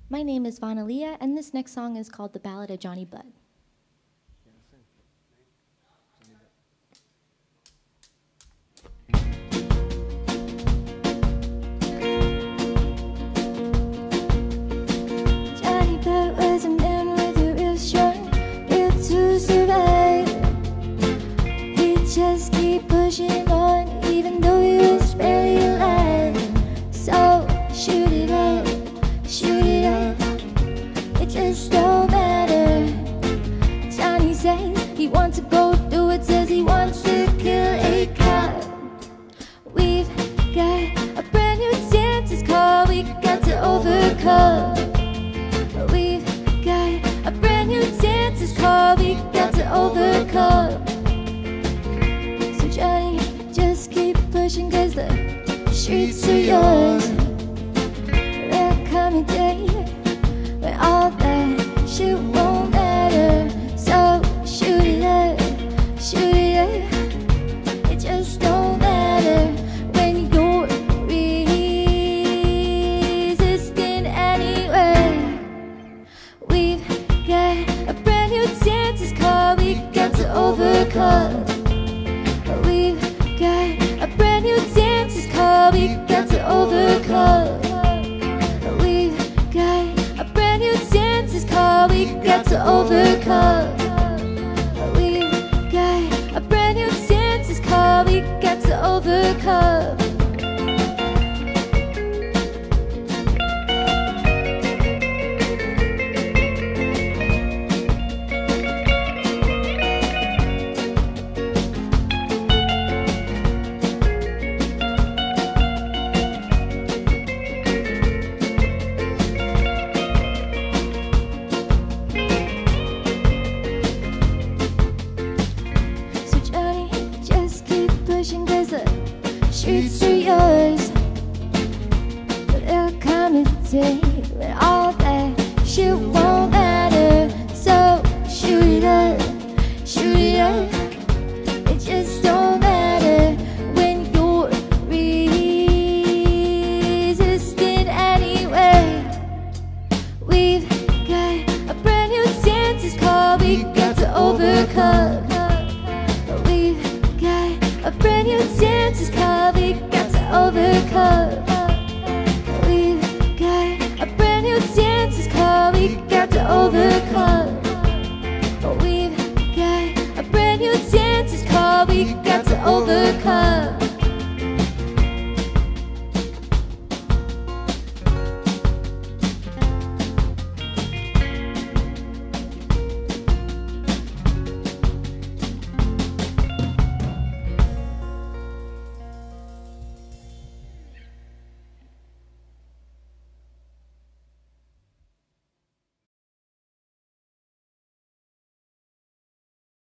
My name is Vanalia, and this next song is called The Ballad of Johnny Butt. Johnny Butt was a man with a real strong will to survive. He'd just keep pushing on, even though he was barely alive. So shoot it up, shoot it up, it just don't matter. Johnny says he wants to go do it, says he wants to kill a cop. We've got a brand new dance, it's called We Got to Overcome. We've got a brand new dance, it's called We Got to Overcome. So Johnny, just keep pushing, cause the streets are yours. There'll come a day when all that shit won't matter. So shoot it up, shoot it up, it just don't matter when you're resisting anyway. We've got a brand new dance, it's called We Got to Overcome. We've got a brand new dance, it's called We Got to Overcome. We've got a brand new dance, it's called We Got to Overcome. We've got a brand new dance, it's called We Got to Overcome. So Johnny, just keep pushing, cause the streets are yours. But there'll come a day when all